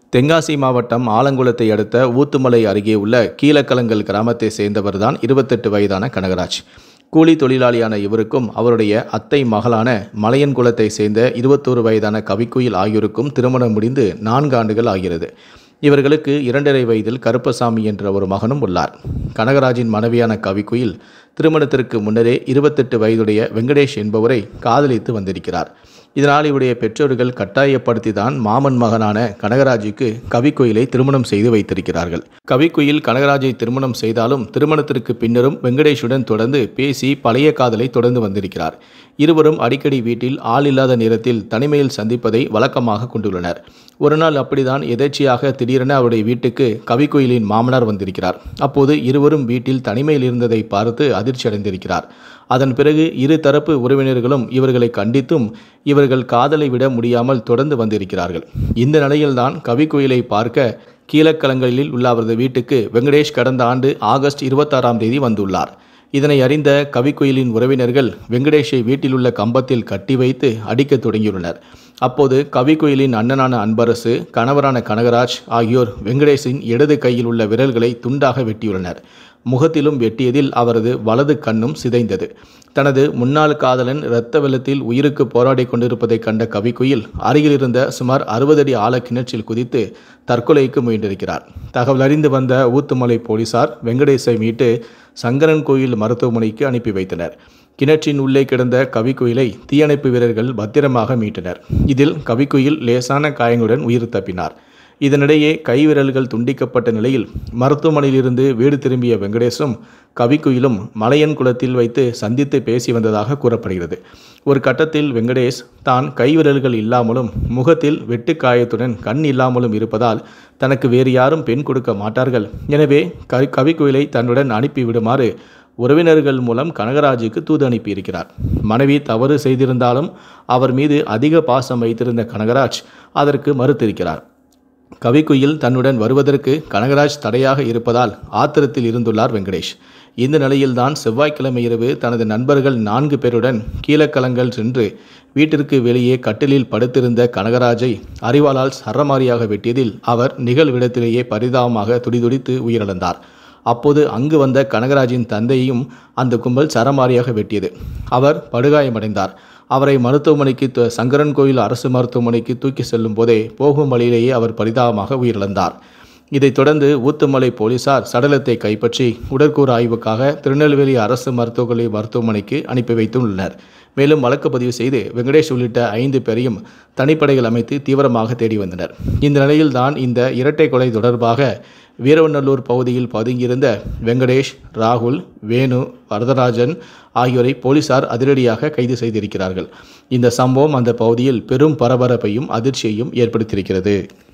தென்காசி மாவட்டம் ஆலங்குளத்தை அடுத்த ஊத்துமலை அருகே உள்ள கீழக்கலங்கல் கிராமத்தை சேர்ந்தவர்தான் 28 வயதான கனகராஜ். கூலி தொழிலாளியான இவருக்கும் அவருடைய அத்தை மகளான மலையன்குளத்தை சேர்ந்த 21 வயதான கவிக்குயில் ஆகியோருக்கும் திருமணம் முடிந்து 4 ஆண்டுகள் ஆகிறது. இவர்களுக்கு 2.5 வயதில் கருப்பசாமி என்ற ஒரு மகனும் உள்ளார். கனகராஜின் மனைவியான கவிக்குயில் திருமணத்திற்கு முன்னரே 28 வயதுடைய வெங்கடேஷ் என்பவரை காதலித்து வந்திருக்கிறார். இதனால் இவருடைய பெற்றோர்கள் கட்டாயப்படுத்தி தான் மாமன் மகனான கனகராஜுக்கு கவிக்குயிலை திருமணம் செய்து வைத்திருக்கிறார்கள். கவிக்குயில் கனகராஜை திருமணம் செய்தாலும் திருமணத்திற்கு பின்னரும் வெங்கடேஷுடன் தொடர்ந்து பேசி பழைய காதலை தொடர்ந்து வந்திருக்கிறார். இருவரும் அடிக்கடி வீட்டில் ஆள் இல்லாத நேரத்தில் தனிமையில் சந்திப்பதை வழக்கமாக கொண்டுள்ளனர். ஒரு நாள் அப்படிதான் எதேச்சியாக திடீரென அவருடைய வீட்டுக்கு கவிக்குயிலின் மாமனார் வந்திருக்கிறார். அப்போது இருவரும் வீட்டில் தனிமையில் இருந்ததை பார்த்து அதிர்ச்சி அடைந்திருக்கிறார். அதன் பிறகு இரு தரப்பு உறவினர்களும் இவர்களை கண்டித்தும் இவர்கள் காதலை விட முடியாமல் தொடர்ந்து வந்திருக்கிறார்கள். இந்த நிலையில்தான் கவிக்குயிலை பார்க்க கீழக்கலங்களில் உள்ள அவரது வீட்டுக்கு வெங்கடேஷ் கடந்த ஆண்டு ஆகஸ்ட் 26ஆம் தேதி வந்துள்ளார். இதனை அறிந்த கவிக்குயிலின் உறவினர்கள் வெங்கடேஷை வீட்டில் உள்ள கம்பத்தில் கட்டி வைத்து அடிக்க தொடங்கியுள்ளனர். அப்போது கவிக்குயிலின் அண்ணனான அன்பரசு, கணவரான கனகராஜ் ஆகியோர் வெங்கடேஷின் இடது கையில் உள்ள விரல்களை துண்டாக வெட்டியுள்ளனர். முகத்திலும் வெட்டியதில் அவரது வலது கண்ணும் சிதைந்தது. தனது முன்னாள் காதலன் இரத்த வெள்ளத்தில் உயிருக்கு போராடி கொண்டிருப்பதை கண்ட கவிக்குயில் அருகில் இருந்த சுமார் 60 அடி ஆழ கிணற்றில் குதித்து தற்கொலைக்கு முயன்றிருக்கிறார். தகவல் அறிந்து வந்த ஊத்துமலை போலீசார் வெங்கடேஷை மீட்டு சங்கரன் கோயில் மருத்துவமனைக்கு அனுப்பி வைத்தனர். கிணற்றின் உள்ளே கிடந்த கவிக்குயிலை தீயணைப்பு வீரர்கள் பத்திரமாக மீட்டனர். இதில் கவிக்குயில் லேசான காயங்களுடன் உயிர் தப்பினார். இதனிடையே கைவிரல்கள் துண்டிக்கப்பட்ட நிலையில் மருத்துவமனையிலிருந்து வீடு திரும்பிய வெங்கடேஷும் கவிக்குயிலும் மலையன்குளத்தில் வைத்து சந்தித்து பேசி வந்ததாக கூறப்படுகிறது. ஒரு கட்டத்தில் வெங்கடேஷ் தான் கைவிரல்கள் இல்லாமலும் முகத்தில் வெட்டுக்காயத்துடன் கண் இல்லாமலும் இருப்பதால் தனக்கு வேறு யாரும் பெண் கொடுக்க மாட்டார்கள், எனவே கவிக்குயிலை தன்னுடன் அனுப்பிவிடுமாறு உறவினர்கள் மூலம் கனகராஜுக்கு தூது அனுப்பியிருக்கிறார். மனைவி தவறு செய்திருந்தாலும் அவர் மீது அதிக பாசம் வைத்திருந்த கனகராஜ் அதற்கு மறுத்திருக்கிறார். கவிக்குயில் தன்னுடன் வருவதற்கு கனகராஜ் தடையாக இருப்பதால் ஆத்திரத்தில் இருந்துள்ளார் வெங்கடேஷ். இந்த நிலையில்தான் செவ்வாய்க்கிழமை இரவு தனது நண்பர்கள் 4 பேருடன் கீழக்கலங்கல் சென்று வீட்டிற்கு வெளியே கட்டிலில் படுத்திருந்த கனகராஜை அரிவாளால் சரமாரியாக வெட்டியதில் அவர் நிகழ்விடத்திலேயே பரிதாபமாக துடிதுடித்து உயிரிழந்தார். அப்போது அங்கு வந்த கனகராஜின் தந்தையையும் அந்த கும்பல் சரமாரியாக வெட்டியது. அவர் படுகாயமடைந்தார். அவரை மருத்துவமனைக்கு சங்கரன் கோயில் அரசு மருத்துவமனைக்கு தூக்கி செல்லும் போதே போகும் வழியிலேயே அவர் பரிதாபமாக உயிரிழந்தார். இதைத் தொடர்ந்து ஊத்துமலை போலீசார் சடலத்தை கைப்பற்றி உடற்கூறு ஆய்வுக்காக திருநெல்வேலி அரசு மருத்துவமனைக்கு அனுப்பி வைத்துள்ளனர். மேலும் வழக்கு பதிவு செய்து வெங்கடேஷ் உள்ளிட்ட 5 பேரையும் தனிப்படைகள் அமைத்து தீவிரமாக தேடி வந்தனர். இந்த நிலையில்தான் இந்த இரட்டை கொலை தொடர்பாக வீரவநல்லூர் பகுதியில் பதுங்கியிருந்த வெங்கடேஷ், ராகுல், வேணு, வரதராஜன் ஆகியோரை போலீசார் அதிரடியாக கைது செய்திருக்கிறார்கள். இந்த சம்பவம் அந்த பகுதியில் பெரும் பரபரப்பையும் அதிர்ச்சியையும் ஏற்படுத்தியிருக்கிறது.